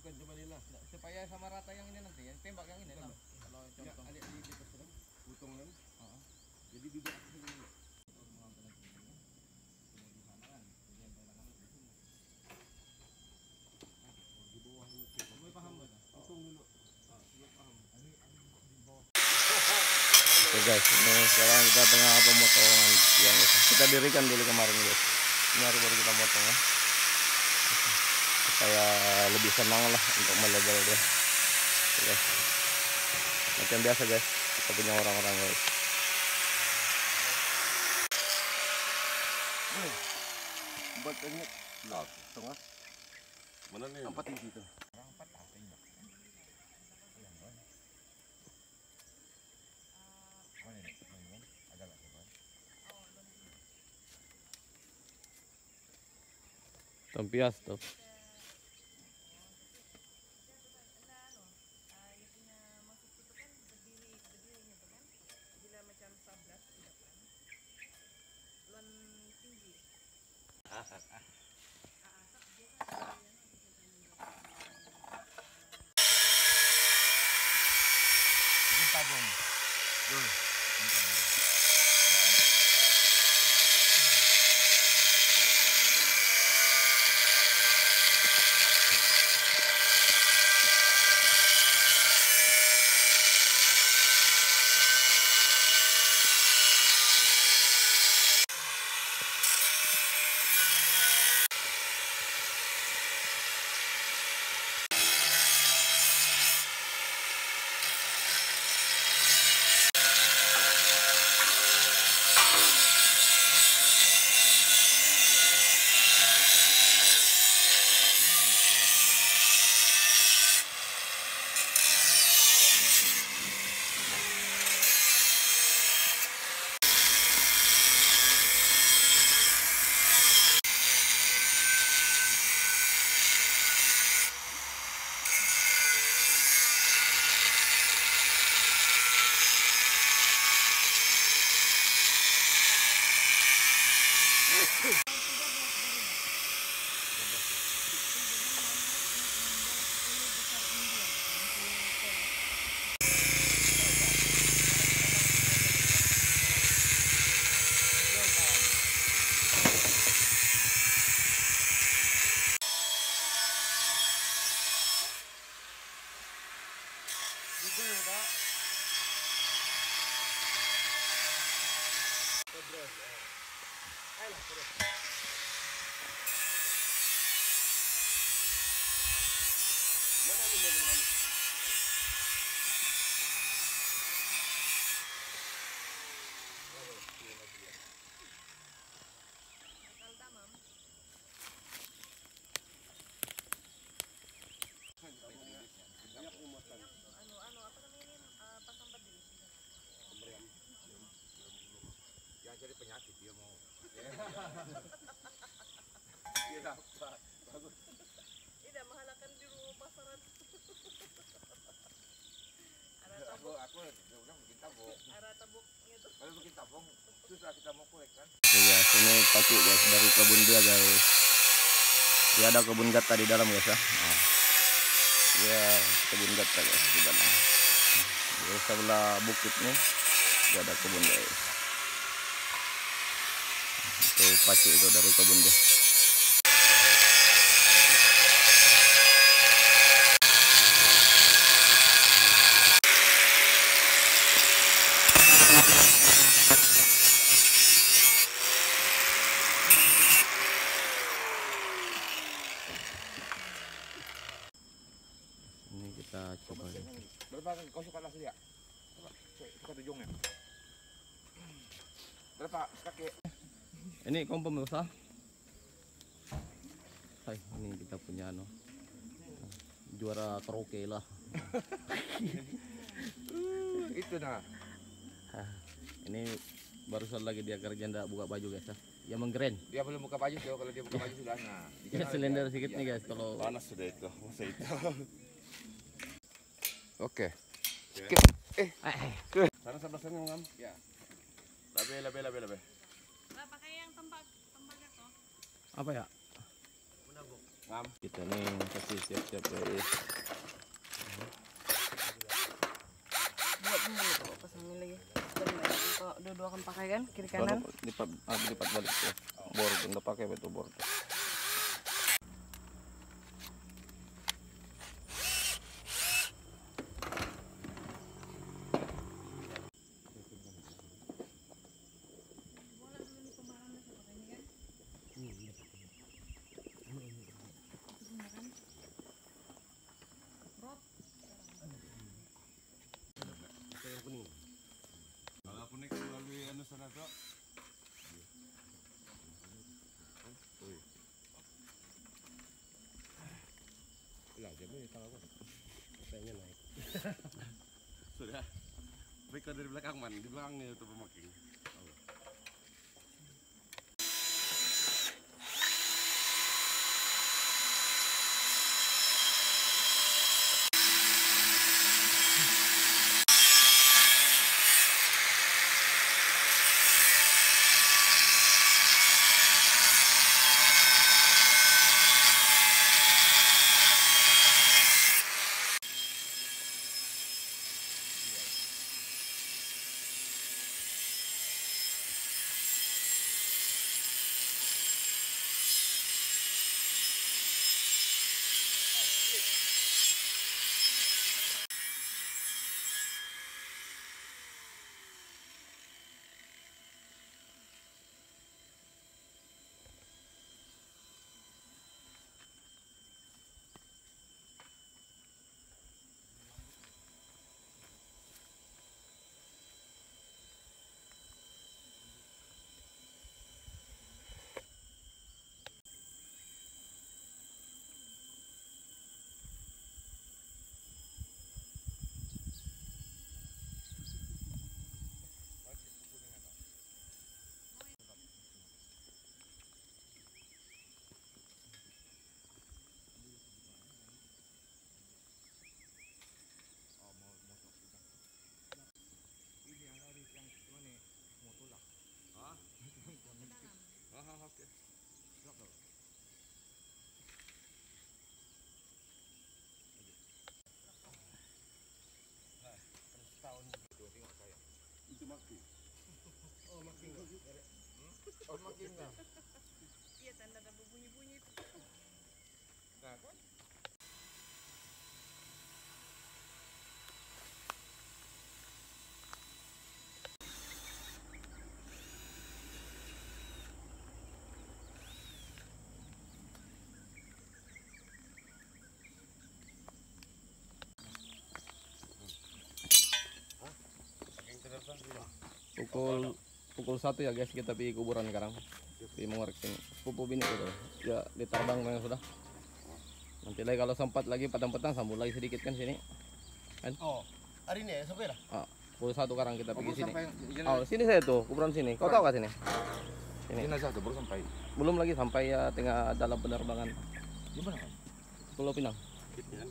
masukkan coba nila. Supaya sama rata yang ini nanti, yang tembak yang ini lah. Kalau contoh. Ada di atas kan, potong kan. Jadi duduk sini. Di bawah ini. Kamu paham enggak? Hitung dulu. Paham. Oke guys, ini sekarang kita tengah pemotongan yang kita dirikan dulu kemarin guys. Ini baru kita potong ya, supaya lebih senang lah untuk melebar dia. Oke, guys. Macam biasa guys, kita punya orang-orang guys. Buat ini lah, tengah. Mana nih? 4 inci itu. Tempias tuh. Tabung. Jadi penyakit dia mau. Iya apa? Bagus. Tidak menghalakan di rumah pasaran. Ada tabung. Aku udah bikin tabung. Ada tabung gitu. Kalau bikin tabung susah kita mau kuek kan. Oke guys, ini pacu guys dari kebun dia guys. Dia ada kebun gata di dalam guys ya. Nah, dia kebun gata guys di dalam. Di sebelah bukit nih dia ada kebun guys. Itu pacu itu dari kebun dia. Ini kita coba. Berapa kau suka nasi ya? Suka tujungnya. Berapa kaki? Ini kompor pemirsa. Hai, ini kita punya juara karaoke lah. Itu nah. Ini barusan lagi dia kerja ndak buka baju guys ya. Ya menggeren. Dia belum buka baju tuh, kalau dia buka baju sudah nah. Ya silinder sedikit nih guys kalau Panas sudah itu, masa itu. Oke. Sana sebelah sana ngam. Ya. Labe. Nah, pakai yang tempat itu. apa ya? Kita nih kasih siap-siap guys. Buat dulu kalau pasangin lagi. Kalau dua-dua akan pakai kan kiri kanan. Lipat balik ya. Bor udah pakai betul bor. Kalau aku naik melalui anu sana tu. Lah, dia ni tahu apa? Pengen naik. Sudah. Baik dari belakang man, di belakangnya itu pemaking. Itu makin. Oh makin. Oh makin kan. Iya tanda ada berbunyi-bunyi itu. Nah, kan? Pukul 1 ya guys, kita pergi kuburan sekarang. Pergi mengoreksi sepupu bini itu. Ya ditarbang memang sudah. Nanti lagi kalau sempat lagi petang-petang sambung lagi sedikit kan sini. Kan? Oh, hari ini ya sampai lah. Ah, pukul 1 sekarang kita pergi sini. Sampai, Oh, sini saya tuh, kuburan sini. Kau tahu gak sini? Sini. jenazah tuh baru sampai. Belum lagi sampai ya tengah dalam penerbangan. Gimana kan? Pulau Pinang. Kan?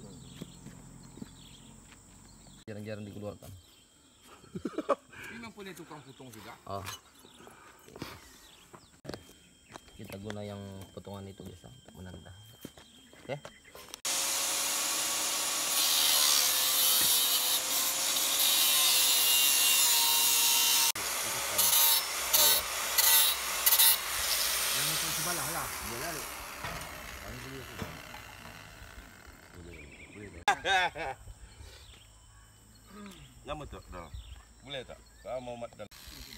Jarang-jarang dikeluarkan. Memang punya tukang potong juga. Oh. Kita guna yang potongan itu biasa untuk menanda. Oke. Yang itu sebelah lah. Boleh. Nama tu dah. Boleh tak? Kau mau mat dalam.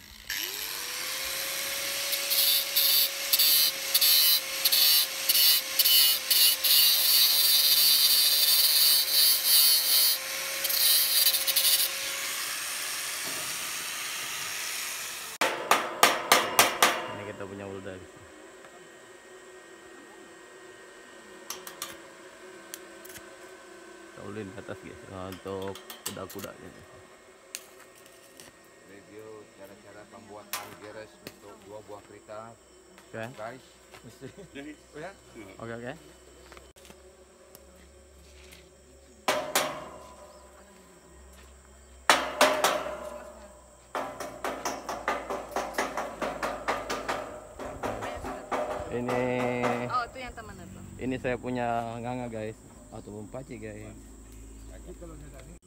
Ini kita punya ulda. Kita ulin ke atas guys untuk kuda-kudanya. Review cara-cara pembuatan geres untuk 2 buah kereta, Oke. guys. Oh ya? Oke. Ini Oh, itu yang teman itu. ini saya punya nganga guys, ataupun paci guys.